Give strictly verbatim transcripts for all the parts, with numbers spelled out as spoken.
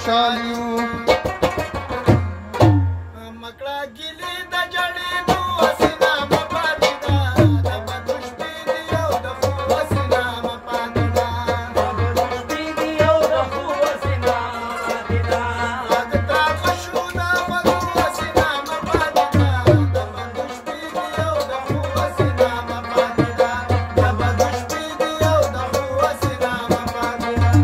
خوشالیو مکړه ګلې د جړېدو وسیله مه پاتې ده د بدو شپې دي او د ښو وسیله مه پاتې ده د بدو شپې دي او د ښو وسیله مه پاتې ده غږ تاخه شو د بدو وسیله مه پاتې ده د بدو شپې دي او د ښو وسیله مه پاتې ده د بدو شپې دي او د ښو وسیله مه پاتې ده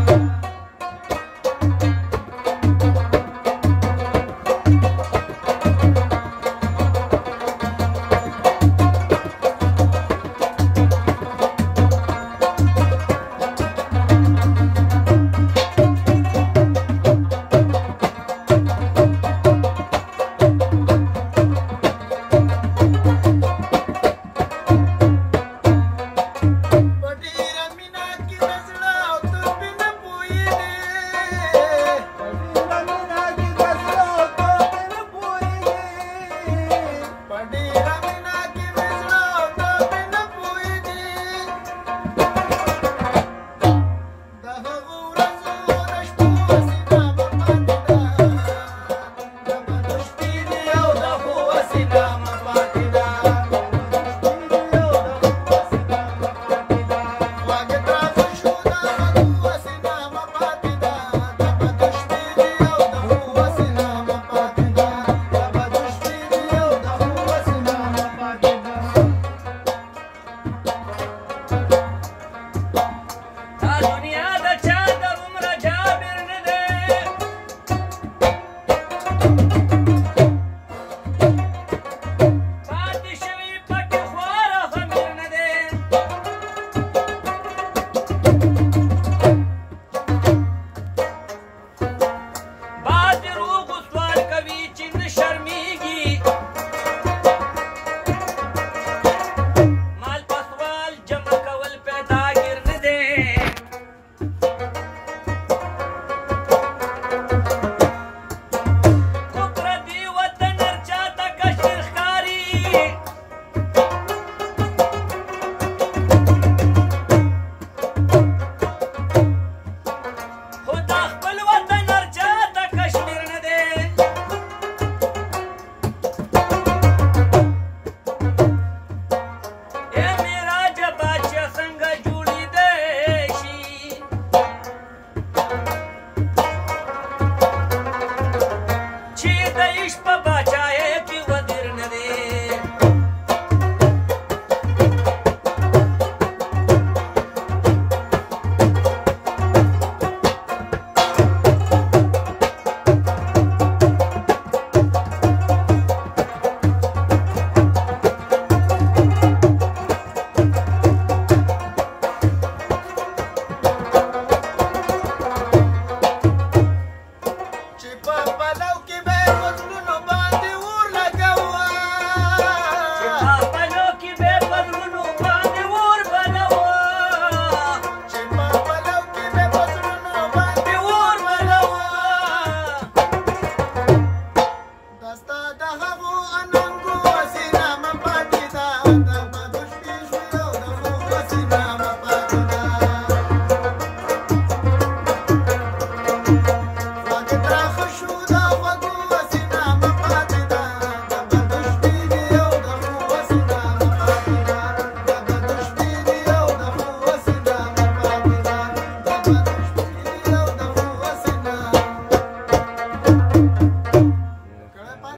Ish pa bacha hai